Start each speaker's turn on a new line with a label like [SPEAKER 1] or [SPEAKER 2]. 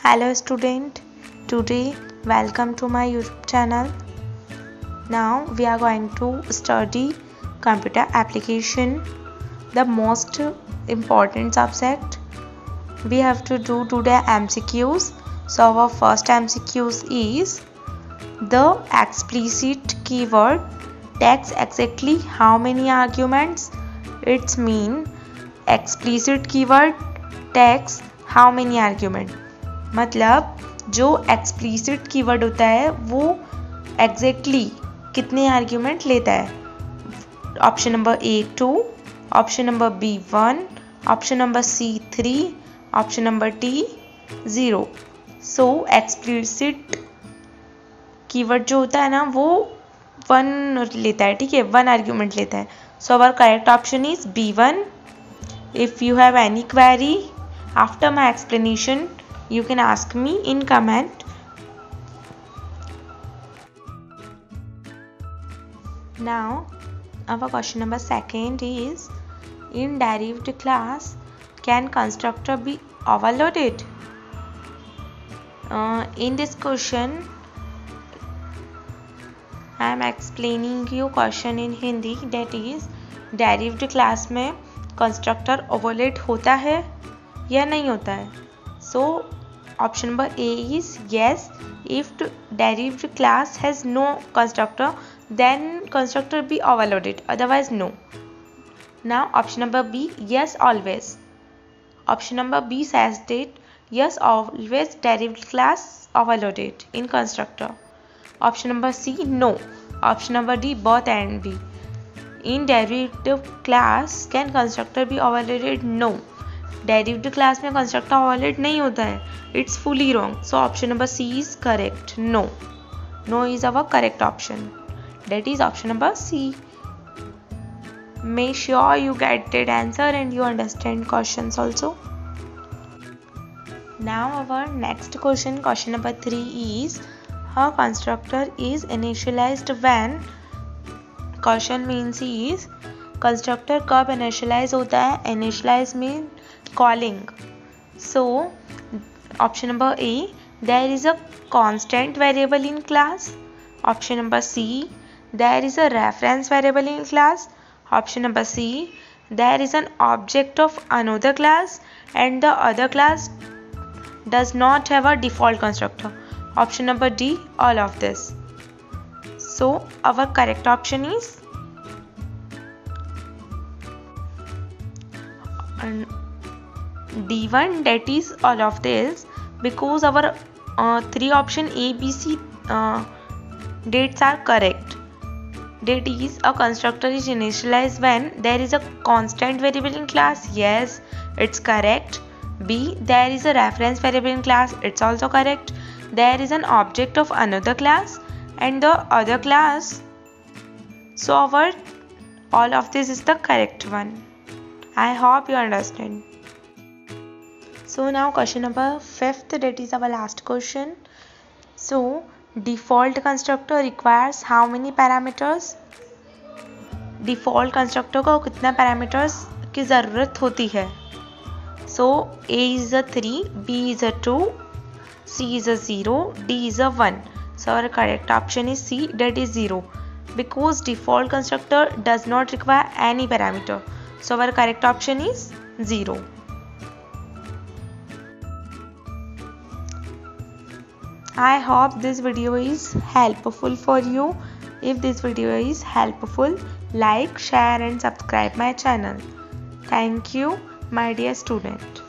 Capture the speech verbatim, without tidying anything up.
[SPEAKER 1] Hello student, today welcome to my YouTube channel. Now we are going to study computer application, the most important subject. We have to do today M C Qs. So our first M C Qs is the explicit keyword takes exactly how many arguments? It's mean explicit keyword takes how many arguments? मतलब जो explicit keyword होता है वो exactly exactly कितने argument लेता है. Option number A two, option number B one, option number C three, option number T zero. So explicit keyword जो होता है ना वो वन लेता है, ठीक है, वन आर्ग्यूमेंट लेता है. So our correct option is B one. If you have any query after my explanation you can ask me in comment. Now our question number second is, in derived class can constructor be overloaded? Uh, in this question I am explaining you question in Hindi, that is derived class में constructor overload होता है या नहीं होता है. So option number A is yes. If derived class has no constructor, then constructor be overloaded, otherwise no. Now option number B, yes always. Option number B says that yes always derived class overloaded in constructor. Option number C, no. Option number D, both and B. In derived class can constructor be overloaded? No. Derived class में constructor overload नहीं होता है. It's fully wrong. So option number C is correct. No no is our correct option. That is option number C. Make sure you get that answer and you understand questions also. Now our next question, question number three is how constructor is initialized when. Question means is constructor कब initialize होता है. Initialize mean calling. So option number A, there is a constant variable in class. Option number C, there is a reference variable in class. Option number C, there is an object of another class and the other class does not have a default constructor. Option number D, all of this. So our correct option is and D one, that is all of this, because our uh, three option A, B, C uh, dates are correct. That is, a constructor is initialized when there is a constant variable in class. Yes, it's correct. B, there is a reference variable in class. It's also correct. There is an object of another class and the other class. So our all of this is the correct one. I hope you understand. So now question number fifth, that is our last question. So default constructor requires how many parameters. default constructor को कितना parameters की ज़रूरत होती है. So A is a three, B is a two, C is a zero, D is a one. So our correct option is C, that is zero, because default constructor does not require any parameter. So our correct option is zero. I hope this video is helpful for you. If this video is helpful, like, share and subscribe my channel. Thank you, my dear student.